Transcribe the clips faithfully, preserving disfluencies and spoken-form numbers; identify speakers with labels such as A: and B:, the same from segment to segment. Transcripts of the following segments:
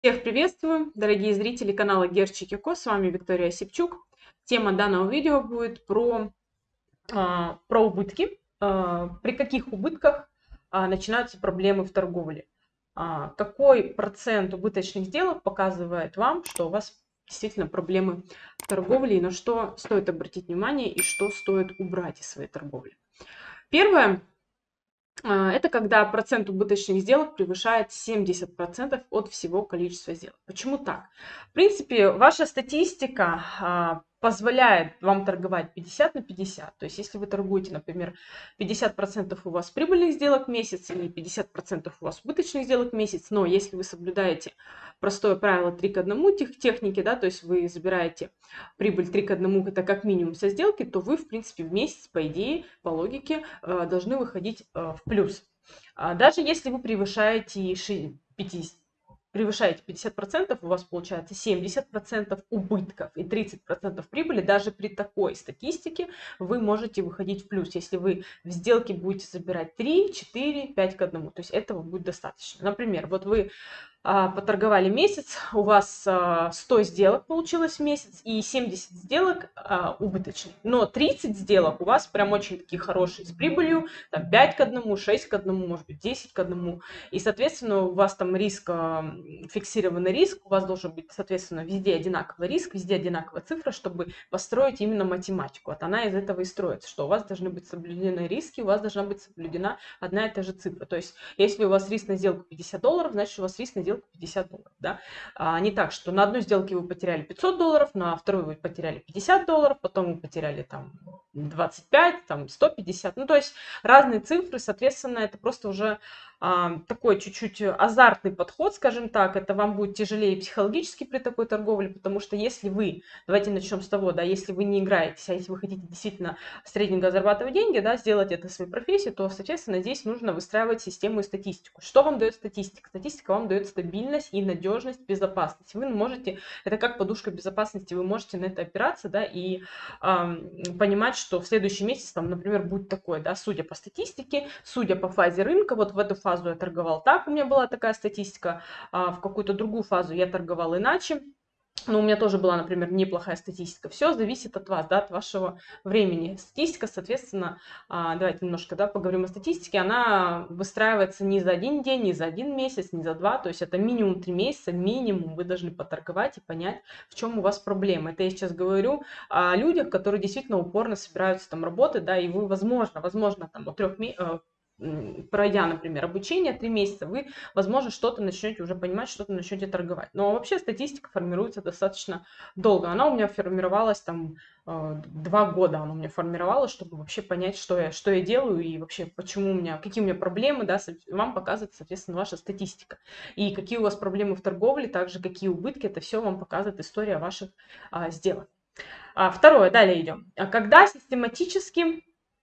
A: Всех приветствую, дорогие зрители канала Герчик и Ко, с вами Виктория Осипчук. Тема данного видео будет про, а, про убытки, а, при каких убытках а, начинаются проблемы в торговле. А, какой процент убыточных сделок показывает вам, что у вас действительно проблемы в торговле и на что стоит обратить внимание и что стоит убрать из своей торговли. Первое. А, Это когда процент убыточных сделок превышает семьдесят процентов от всего количества сделок. Почему так? В принципе, ваша статистика а, позволяет вам торговать пятьдесят на пятьдесят. То есть, если вы торгуете, например, пятьдесят процентов у вас прибыльных сделок в месяц или пятьдесят процентов у вас убыточных сделок в месяц, но если вы соблюдаете простое правило три к одному тех, техники, да, то есть вы забираете прибыль три к одному, это как минимум со сделки, то вы, в принципе, в месяц, по идее, по логике, э, должны выходить э, в плюс. А даже если вы превышаете пятьдесят, превышаете пятьдесят процентов, у вас получается семьдесят процентов убытков и тридцать процентов прибыли. Даже при такой статистике вы можете выходить в плюс, если вы в сделке будете забирать три, четыре, пять к одному. То есть этого будет достаточно. Например, вот вы а, поторговали месяц, у вас а, сто сделок получилось в месяц и семьдесят сделок а, убыточных. Но тридцать сделок у вас прям очень такие хорошие с прибылью, там пять к одному, шесть к одному, может быть десять к одному. И, соответственно, у вас там риск, а, фиксированный риск, у вас должен быть, соответственно, везде одинаковый риск, везде одинаковая цифра, чтобы построить именно математику. Вот она из этого и строится, что у вас должны быть соблюдены риски, у вас должна быть соблюдена одна и та же цифра. То есть, если у вас риск на сделку пятьдесят долларов, значит, у вас риск на сделку пятьдесят долларов, да. А не так, что на одной сделке вы потеряли пятьсот долларов, на второй вы потеряли пятьдесят долларов, потом вы потеряли там двадцать пять, там сто пятьдесят. Ну, то есть разные цифры, соответственно, это просто уже а, такой чуть-чуть азартный подход, скажем так. Это вам будет тяжелее психологически при такой торговле, потому что если вы, давайте начнем с того, да, если вы не играетесь, а если вы хотите действительно средненько зарабатывать деньги, да, сделать это своей профессией, то, соответственно, здесь нужно выстраивать систему и статистику. Что вам дает статистика? Статистика вам дает стабильность и надежность, безопасность. Вы можете, это как подушка безопасности, вы можете на это опираться, да, и э, понимать, что в следующий месяц, там, например, будет такое, да, судя по статистике, судя по фазе рынка, вот в эту фазу я торговал так, у меня была такая статистика, а в какую-то другую фазу я торговал иначе. Но у меня тоже была, например, неплохая статистика. Все зависит от вас, да, от вашего времени. Статистика, соответственно, а, давайте немножко, да, поговорим о статистике. Она выстраивается не за один день, не за один месяц, не за два. То есть это минимум три месяца, минимум вы должны поторговать и понять, в чем у вас проблема. Это я сейчас говорю о людях, которые действительно упорно собираются там работать, да, и вы, возможно, возможно, там от трех месяцев, пройдя, например, обучение три месяца, вы, возможно, что-то начнете уже понимать, что-то начнете торговать. Но вообще статистика формируется достаточно долго. Она у меня формировалась там два года, она у меня формировалась, чтобы вообще понять, что я, что я делаю и вообще почему у меня, какие у меня проблемы, да, вам показывает, соответственно, ваша статистика. И какие у вас проблемы в торговле, также какие убытки, это все вам показывает история ваших а, сделок. А, второе, далее идем. Когда систематически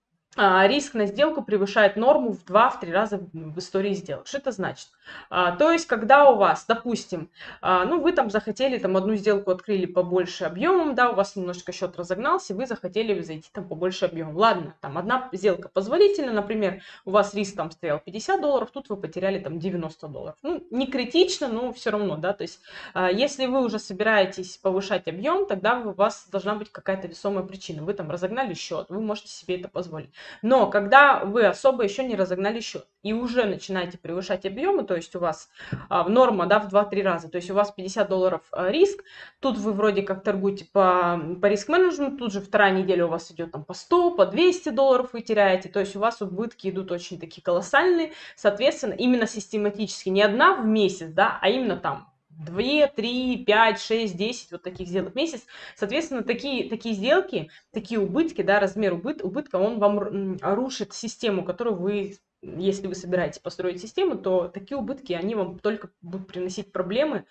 A: риск на сделку превышает норму в два-три раза в истории сделок. Что это значит? А, то есть, когда у вас, допустим, а, ну, вы там захотели, там, одну сделку открыли побольше объемом, да, у вас немножечко счет разогнался, вы захотели зайти там побольше объемом. Ладно, там, одна сделка позволительна, например, у вас риск там стоял пятьдесят долларов, тут вы потеряли там девяносто долларов. Ну, не критично, но все равно, да, то есть, а, если вы уже собираетесь повышать объем, тогда у вас должна быть какая-то весомая причина. Вы там разогнали счет, вы можете себе это позволить. Но когда вы особо еще не разогнали счет и уже начинаете превышать объемы, то есть у вас а, норма, да, в два-три раза, то есть у вас пятьдесят долларов а, риск, тут вы вроде как торгуете по, по риск-менеджменту, тут же вторая неделя у вас идет там по сто, по двести долларов вы теряете, то есть у вас убытки идут очень такие колоссальные, соответственно, именно систематически, не одна в месяц, да, а именно там два, три, пять, шесть, десять вот таких сделок в месяц. Соответственно, такие, такие сделки, такие убытки, да, размер убыт, убытка, он вам рушит систему, которую вы, если вы собираетесь построить систему, то такие убытки, они вам только будут приносить проблемы,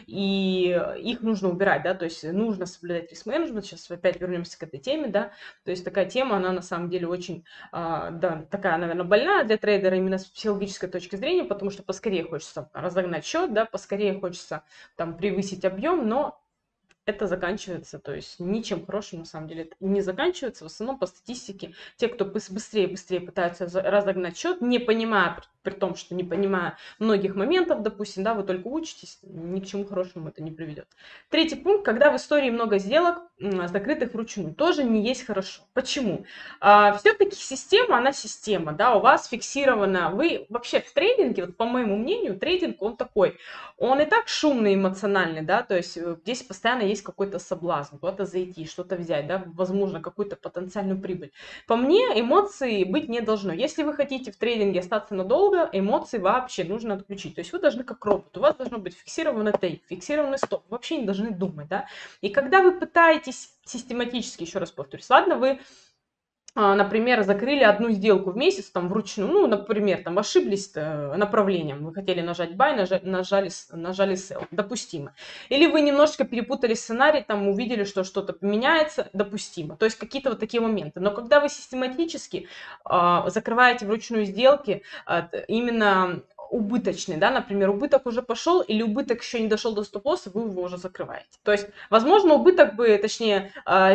A: и их нужно убирать, да, то есть нужно соблюдать риск-менеджмент. Сейчас опять вернемся к этой теме, да, то есть такая тема, она на самом деле очень, а, да, такая, наверное, больная для трейдера именно с психологической точки зрения, потому что поскорее хочется разогнать счет, да, поскорее хочется там превысить объем, но это заканчивается, то есть ничем хорошим на самом деле это не заканчивается. В основном по статистике те, кто быстрее быстрее пытаются разогнать счет, не понимая, при том, что не понимая многих моментов, допустим, да, вы только учитесь, ни к чему хорошему это не приведет. Третий пункт, когда в истории много сделок, закрытых вручную, тоже не есть хорошо. Почему? А, все-таки система, она система, да, у вас фиксирована, вы вообще в трейдинге, вот по моему мнению, трейдинг, он такой, он и так шумный, эмоциональный, да, то есть здесь постоянно есть какой-то соблазн, куда-то зайти, что-то взять, да, возможно, какую-то потенциальную прибыль. По мне, эмоций быть не должно. Если вы хотите в трейдинге остаться надолго, эмоции вообще нужно отключить. То есть вы должны как робот, у вас должно быть фиксированный тейк, фиксированный стоп, вы вообще не должны думать, да. И когда вы пытаетесь систематически, еще раз повторюсь, ладно, вы, например, закрыли одну сделку в месяц там вручную, ну, например, там ошиблись направлением, вы хотели нажать buy, нажали, нажали, нажали sell, допустимо. Или вы немножечко перепутали сценарий, там увидели, что что-то поменяется, допустимо. То есть какие-то вот такие моменты. Но когда вы систематически э, закрываете вручную сделки, э, именно убыточный, да, например, убыток уже пошел или убыток еще не дошел до стоп-лосса, вы его уже закрываете. То есть, возможно, убыток бы, точнее,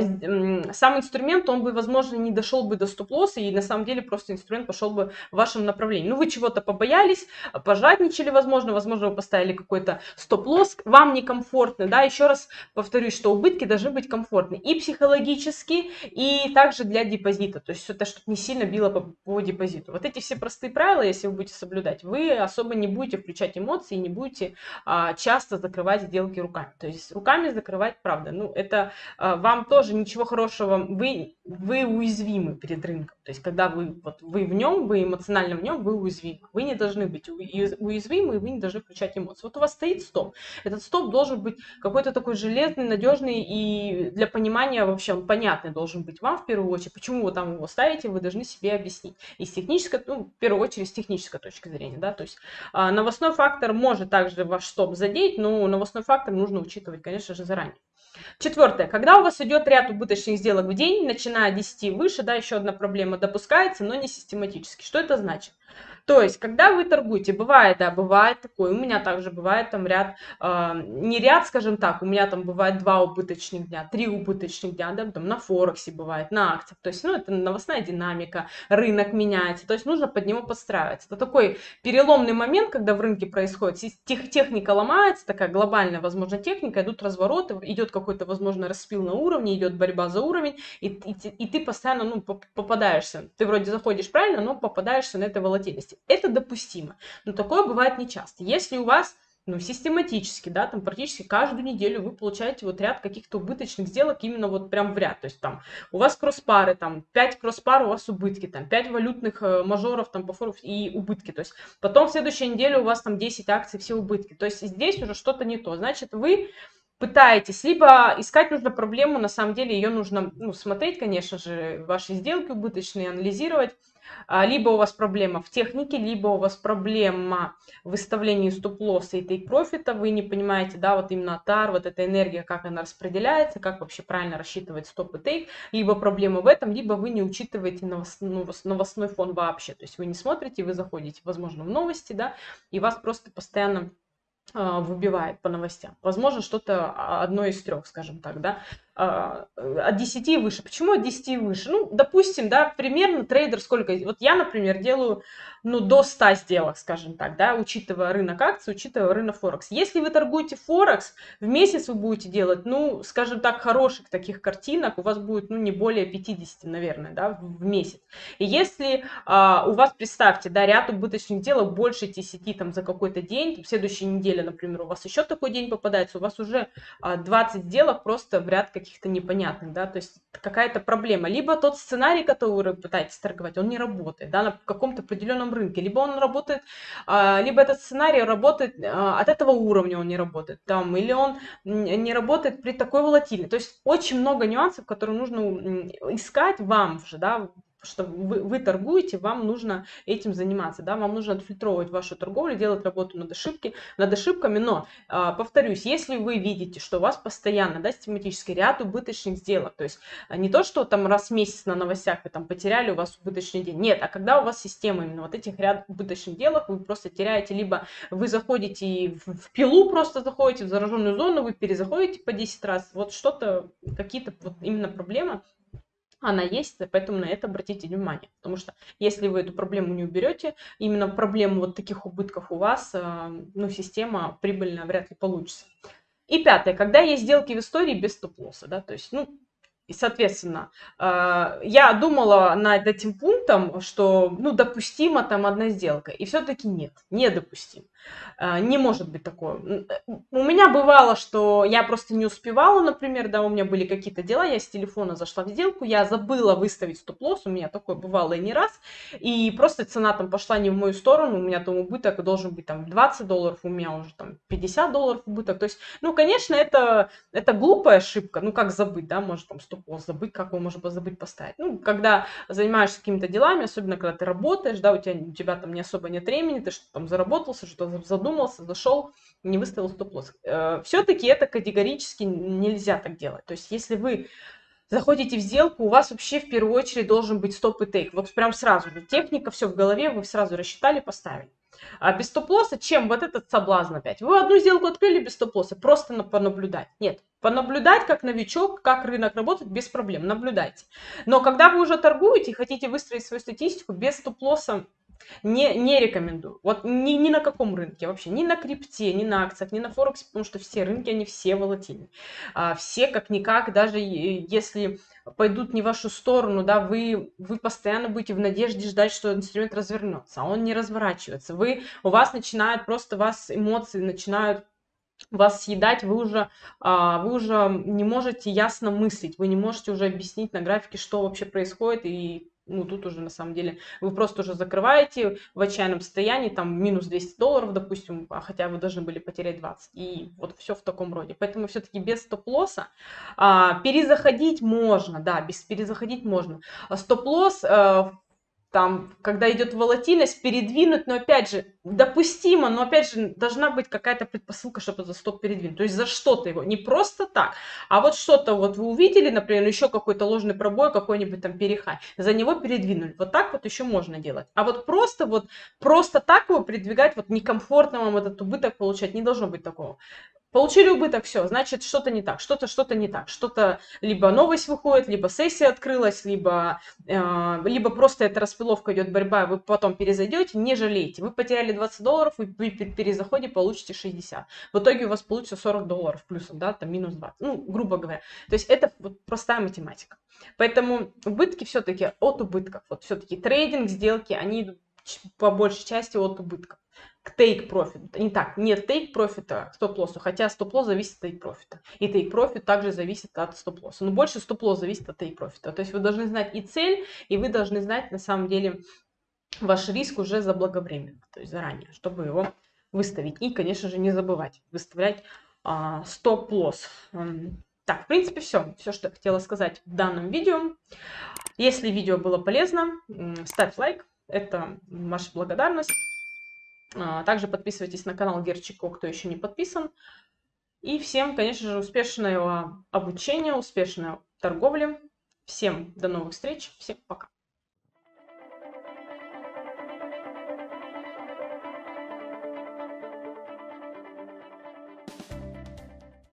A: сам инструмент, он бы, возможно, не дошел бы до стоп-лосса, и на самом деле просто инструмент пошел бы в вашем направлении. Ну, вы чего-то побоялись, пожадничали, возможно, возможно, вы поставили какой-то стоп-лосс, вам некомфортно, да, еще раз повторюсь, что убытки должны быть комфортны и психологически, и также для депозита, то есть это чтобы не сильно било по, по депозиту. Вот эти все простые правила, если вы будете соблюдать, вы особо не будете включать эмоции, не будете а, часто закрывать сделки руками. То есть руками закрывать, правда, ну это а, вам тоже ничего хорошего, вы, вы уязвимы перед рынком. То есть когда вы, вот, вы в нем, вы эмоционально в нем, вы уязвимы. Вы не должны быть уязвимы, и вы не должны включать эмоции. Вот у вас стоит стоп. Этот стоп должен быть какой-то такой железный, надежный, и для понимания вообще он понятный должен быть вам в первую очередь. Почему вы там его ставите, вы должны себе объяснить. И с технической, ну, в первую очередь, с технической точки зрения, да, то есть а, новостной фактор может также ваш стоп задеть, но новостной фактор нужно учитывать, конечно же, заранее. Четвертое. Когда у вас идет ряд убыточных сделок в день, начиная от десяти и выше, да, еще одна проблема допускается, но не систематически. Что это значит? То есть, когда вы торгуете, бывает, да, бывает такое, у меня также бывает там ряд, э, не ряд, скажем так, у меня там бывает два убыточных дня, три убыточных дня, да, там на Форексе бывает, на акциях, то есть, ну, это новостная динамика, рынок меняется, то есть, нужно под него подстраиваться. Это такой переломный момент, когда в рынке происходит, тех, техника ломается, такая глобальная, возможно, техника, идут развороты, идет какой-то, возможно, распил на уровне, идет борьба за уровень, и, и, и ты постоянно, ну, попадаешься, ты вроде заходишь правильно, но попадаешься на этой волатильности. Это допустимо, но такое бывает нечасто. Если у вас, ну, систематически, да, там практически каждую неделю вы получаете вот ряд каких-то убыточных сделок именно вот прям в ряд, то есть там у вас кросс-пары, там пять кросс-пар, у вас убытки, там пять валютных э, мажоров там по фору и убытки, то есть потом в следующей неделе у вас там десять акций, все убытки, то есть здесь уже что-то не то, значит вы пытаетесь, либо искать нужно проблему, на самом деле ее нужно, ну, смотреть, конечно же, ваши сделки убыточные, анализировать, либо у вас проблема в технике, либо у вас проблема в выставлении стоп-лосса и тейк-профита, вы не понимаете, да, вот именно тар, вот эта энергия, как она распределяется, как вообще правильно рассчитывать стоп и тейк, либо проблема в этом, либо вы не учитываете новостной фон вообще, то есть вы не смотрите, вы заходите, возможно, в новости, да, и вас просто постоянно выбивает по новостям. Возможно, что-то одно из трех, скажем так, да, от десяти выше. Почему от десяти выше? Ну, допустим, да, примерно трейдер сколько... Вот я, например, делаю, ну, до ста сделок, скажем так, да, учитывая рынок акций, учитывая рынок Форекс. Если вы торгуете Форекс, в месяц вы будете делать, ну, скажем так, хороших таких картинок, у вас будет, ну, не более пятидесяти, наверное, да, в месяц. И если а, у вас, представьте, да, ряд убыточных сделок больше десяти там за какой-то день, в следующей неделе, например, у вас еще такой день попадается, у вас уже а, двадцать сделок просто в ряд каких-то непонятных, да, то есть какая-то проблема. Либо тот сценарий, который вы пытаетесь торговать, он не работает, да, на каком-то определенном рынке, либо он работает, а, либо этот сценарий работает а, от этого уровня, он не работает, там, или он не работает при такой волатильности. То есть очень много нюансов, которые нужно искать вам же, да, что вы, вы торгуете, вам нужно этим заниматься, да, вам нужно отфильтровывать вашу торговлю, делать работу над, ошибки, над ошибками, но, а, повторюсь, если вы видите, что у вас постоянно, да, систематически ряд убыточных сделок, то есть не то, что там раз в месяц на новостях вы там потеряли, у вас убыточный день, нет, а когда у вас система именно вот этих ряд убыточных сделок, вы просто теряете, либо вы заходите в, в пилу, просто заходите в зараженную зону, вы перезаходите по десять раз, вот что-то, какие-то вот именно проблемы, она есть, поэтому на это обратите внимание. Потому что если вы эту проблему не уберете, именно проблему вот таких убытков у вас, ну, система прибыльная вряд ли получится. И пятое, когда есть сделки в истории без стоп-лосса, да, то есть, ну, и, соответственно, я думала над этим пунктом, что, ну, допустима там одна сделка, и все-таки нет, недопустимо. Не может быть такое. У меня бывало, что я просто не успевала, например, да, у меня были какие-то дела, я с телефона зашла в сделку, я забыла выставить стоп-лосс, у меня такое бывало и не раз, и просто цена там пошла не в мою сторону, у меня там убыток должен быть там двадцать долларов, у меня уже там пятьдесят долларов убыток, то есть, ну, конечно, это, это глупая ошибка, ну, как забыть, да, может там стоп-лосс забыть, как его можно забыть поставить, ну, когда занимаешься какими-то делами, особенно когда ты работаешь, да, у тебя, у тебя там не особо нет времени, ты что-то там заработался, что-то задумался, зашел, не выставил стоп-лосс. Все-таки это категорически нельзя так делать. То есть, если вы заходите в сделку, у вас вообще в первую очередь должен быть стоп и тейк. Вот прям сразу. Техника, все в голове, вы сразу рассчитали, поставили. А без стоп-лосса, чем вот этот соблазн опять? Вы одну сделку открыли без стоп-лосса, просто на, понаблюдать. Нет, понаблюдать как новичок, как рынок работает, без проблем, наблюдайте. Но когда вы уже торгуете и хотите выстроить свою статистику, без стоп-лосса не, не рекомендую. Вот ни, ни на каком рынке вообще, ни на крипте, ни на акциях, ни на Форексе, потому что все рынки, они все волатильны. А, все как-никак, даже если пойдут не в вашу сторону, да, вы, вы постоянно будете в надежде ждать, что инструмент развернется, а он не разворачивается. Вы, у вас начинают просто, вас эмоции начинают вас съедать, вы уже, вы уже не можете ясно мыслить, вы не можете уже объяснить на графике, что вообще происходит, и ну, тут уже на самом деле вы просто уже закрываете в отчаянном состоянии, там минус двести долларов, допустим, а хотя вы должны были потерять двадцать. И вот все в таком роде. Поэтому все-таки без стоп-лосса а, перезаходить можно, да, без перезаходить можно. А стоп-лосс а, там, когда идет волатильность, передвинуть, но опять же, допустимо, но опять же, должна быть какая-то предпосылка, чтобы этот стоп передвинуть. То есть за что-то его, не просто так, а вот что-то вот вы увидели, например, еще какой-то ложный пробой, какой-нибудь там перехай, за него передвинули. Вот так вот еще можно делать. А вот просто вот, просто так его передвигать, вот некомфортно вам этот убыток получать, не должно быть такого. Получили убыток, все, значит, что-то не так, что-то, что-то не так, что-то, либо новость выходит, либо сессия открылась, либо, э, либо просто эта распиловка идет, борьба, вы потом перезайдете, не жалейте. Вы потеряли двадцать долларов, вы при перезаходе получите шестьдесят. В итоге у вас получится сорок долларов плюсом, да, там минус двадцать, ну, грубо говоря. То есть это вот простая математика. Поэтому убытки все-таки от убытков. Вот все-таки трейдинг, сделки, они идут по большей части от убытков. К take profit. Не так, нет take profit к стоп-лоссу, хотя стоп-лосс зависит от take profit. И take profit также зависит от стоп-лосса. Но больше стоп-лосс зависит от take profit. То есть вы должны знать и цель, и вы должны знать на самом деле ваш риск уже заблаговременно, то есть заранее, чтобы его выставить. И, конечно же, не забывать выставлять а, стоп-лосс. Так, в принципе, все. Все, что я хотела сказать в данном видео. Если видео было полезно, ставь лайк. Это ваша благодарность. Также подписывайтесь на канал Герчико, кто еще не подписан. И всем, конечно же, успешного обучения, успешной торговли. Всем до новых встреч. Всем пока.